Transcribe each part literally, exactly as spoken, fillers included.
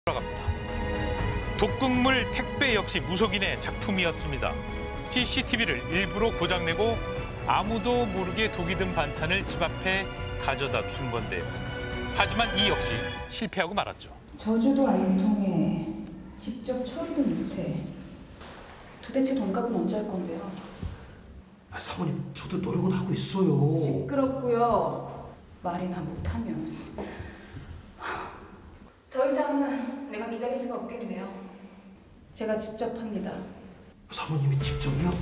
돌아갑니다. 독극물 택배 역시 무속인의 작품이었습니다. 씨씨티비를 일부러 고장내고 아무도 모르게 독이 든 반찬을 집 앞에 가져다 둔 건데요. 하지만 이 역시 실패하고 말았죠. 저주도 안 통해, 직접 처리도 못해. 도대체 돈값은 언제 할 건데요? 아, 사모님, 저도 노력은 하고 있어요. 시끄럽고요. 말이나 못하면. 더 이상은 내가 기다릴 수가 없겠네요. 제가 직접 합니다. 사모님이 직접이요?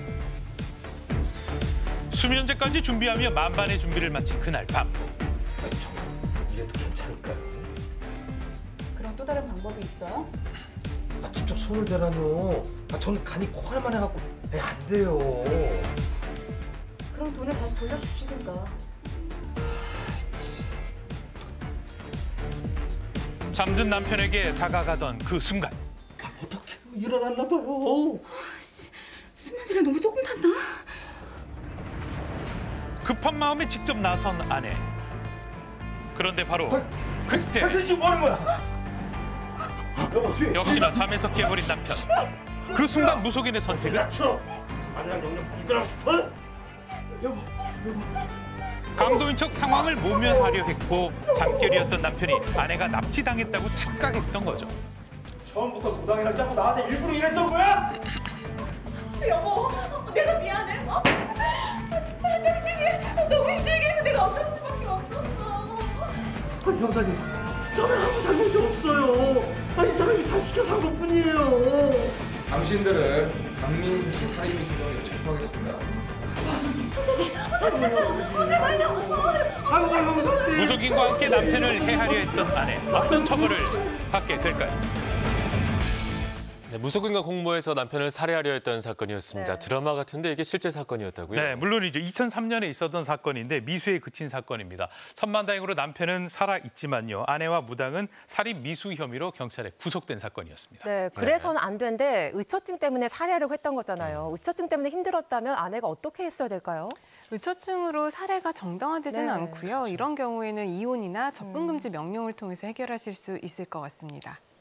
수면제까지 준비하며 만반의 준비를 마친 그날 밤. 아, 정말 이래도 괜찮을까요? 그럼 또 다른 방법이 있어요? 아, 직접 손을 대라뇨. 아, 저는 간이 코알만 해갖고 에, 안 돼요. 그럼 돈을 다시 돌려주시든가. 잠든 남편에게 다가가던 그 순간. 아, 어떡해, 일어났나 봐요. 수면제를 너무 조금 탔나? 급한 마음에 직접 나선 아내. 그런데 바로 아, 그때 당신 지금 뭐 하는 거야? 여보, 뒤에. 역시나 잠에서 깨버린 남편. 그 순간 무속인의 선택은 낮춰. 아내랑 영영 이별하고 싶어? 여보, 여보. 강도인 척 상황을 모면하려 했고 잠결이었던 남편이 아내가 납치당했다고 착각했던 거죠. 처음부터 무당이랑 짜고 나한테 일부러 이랬던 거야? 여보, 내가 미안해. 어? 당신이 너무 힘들게 해서 내가 어쩔 수밖에 없었어. 아니, 형사님, 저는 아무 잘못이 없어요. 아니, 이 사람이 다 시켜서 한 것뿐이에요. 당신들을 강민수 씨 살인 미수로 체포하겠습니다. 아이고, 형사님. 무속인과 함께 남편을 해하려 했던 아내. 어떤 처벌을 받게 될까요? 네, 무속인과 공모해서 남편을 살해하려 했던 사건이었습니다. 네. 드라마 같은데 이게 실제 사건이었다고요? 네, 물론이죠. 이천삼 년에 있었던 사건인데 미수에 그친 사건입니다. 천만다행으로 남편은 살아있지만요. 아내와 무당은 살인 미수 혐의로 경찰에 구속된 사건이었습니다. 네, 그래서는 안 되는데 의처증 때문에 살해하려고 했던 거잖아요. 의처증 때문에 힘들었다면 아내가 어떻게 했어야 될까요? 의처증으로 살해가 정당화되지는 네, 않고요. 이런 경우에는 이혼이나 접근금지 명령을 통해서 해결하실 수 있을 것 같습니다.